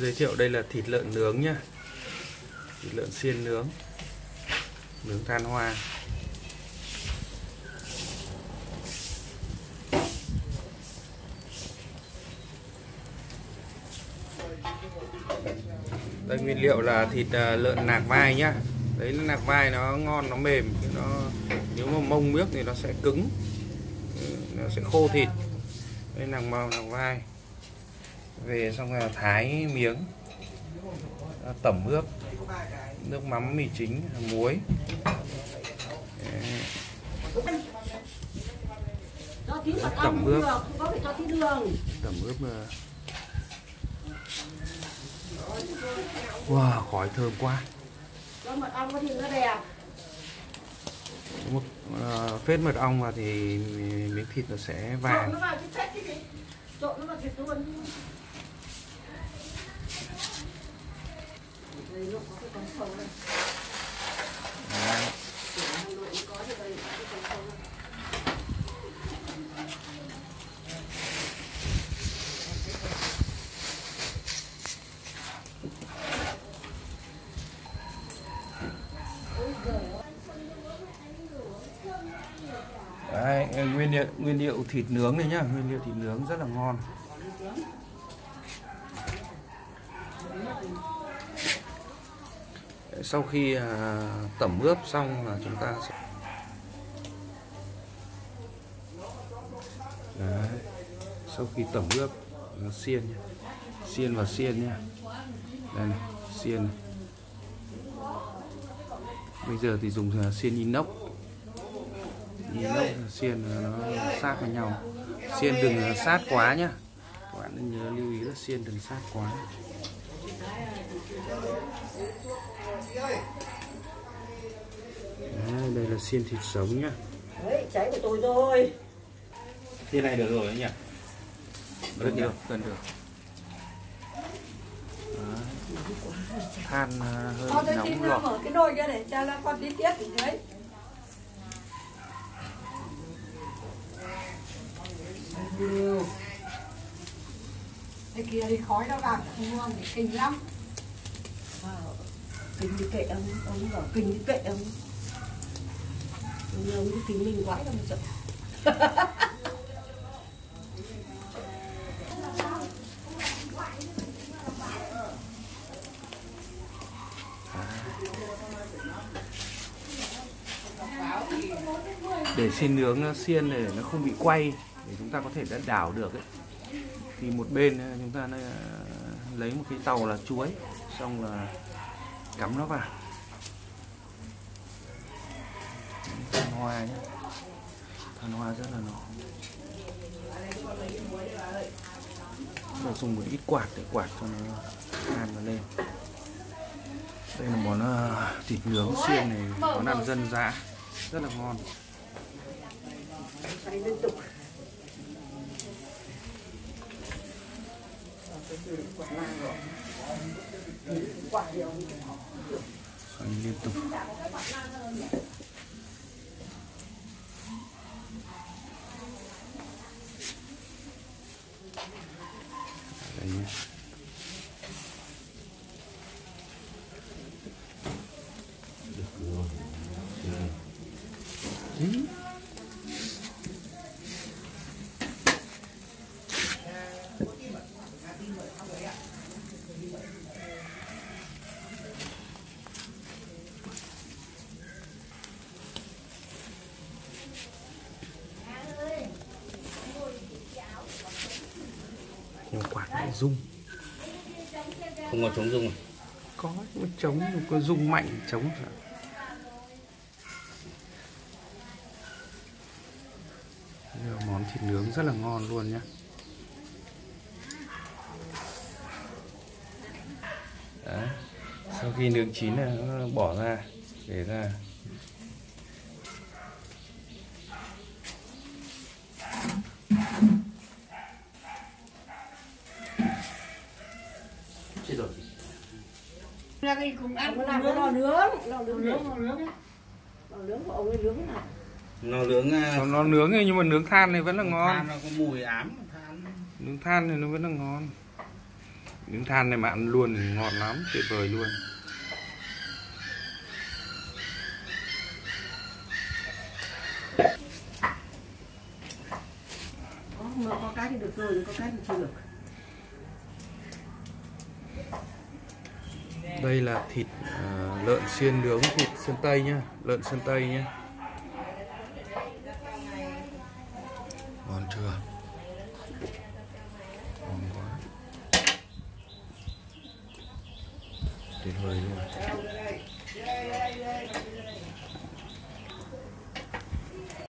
giới thiệu đây là thịt lợn nướng nhá. Thịt lợn xiên nướng, nướng than hoa. Đây nguyên liệu là thịt lợn nạc vai nhá. Đấy là nạc vai nó ngon, nó mềm, nếu mà mông miếc thì nó sẽ cứng, nó sẽ khô thịt. Đây nạc vai về xong rồi thái miếng, tẩm ướp nước mắm, mì chính, muối. Tẩm ướp, tẩm ướp. Wow, khói thơm quá. Mật ong thì nó đẹp. Một phết mật ong vào thì miếng thịt nó sẽ vàng. Trộn nó vào cái phết cái gì? Trộn nó vào thịt luôn. Đây nó có cái con sâu đây. Đấy, nguyên liệu thịt nướng này nhá, nguyên liệu thịt nướng rất là ngon. Sau khi tẩm ướp xong là chúng ta sẽ đấy, sau khi tẩm ướp nó xiên nhá, xiên và xiên nhá. Đây này, xiên này. Bây giờ thì dùng xiên inox. Xiên nó sát với nhau, xiên đừng sát quá nhá, các bạn nên nhớ lưu ý là xiên đừng sát quá. Đấy, đây là xiên thịt sống nhá. Đấy, cháy của tôi rồi. Thế này được rồi đấy nhỉ? Gần được. Than hơi nóng lọt. Mở cái nồi kia để cho nó con tí tiết ở dưới. Đây kia thì khói nó vào không ngon thì kinh lắm. Kinh thì kệ ông bảo kinh thì kệ ông. Ông cứ kinh mình quái đâu mà sợ. Để xiên nướng xiên để nó không bị quay, để chúng ta có thể đã đảo được ấy. Thì một bên chúng ta lấy một cái tàu là chuối, xong là cắm nó vào. Than hoa nhé, than hoa rất là ngon. Rồi dùng một ít quạt để quạt cho nó than nó lên. Đây là món thịt nướng xiên này, món ăn dân dã rất là ngon. Xoay liên tục. Xoay liên tục. Đây nhé. Nhưng quạt lại rung. Không có chống rung à? Có chống, có rung mạnh chống. Món thịt nướng rất là ngon luôn nhé. Đấy. Sau khi nướng chín là nó bỏ ra, để ra. Chết rồi. Là cái cùng ăn có làm cái lò nướng của ông ấy nướng nào. Nó nướng này, nhưng mà nướng than này vẫn là ngon. Than nó có mùi ám than. Nướng than thì nó vẫn là ngon. Miếng than này mà ăn luôn ngon lắm, tuyệt vời luôn. Có cái thì được rồi, có cái thì chưa được. Đây là thịt lợn xiên nướng, thịt sơn tây nhá, lợn sơn tây nhá. Ngon chưa? Ngon quá. Tuyệt vời luôn.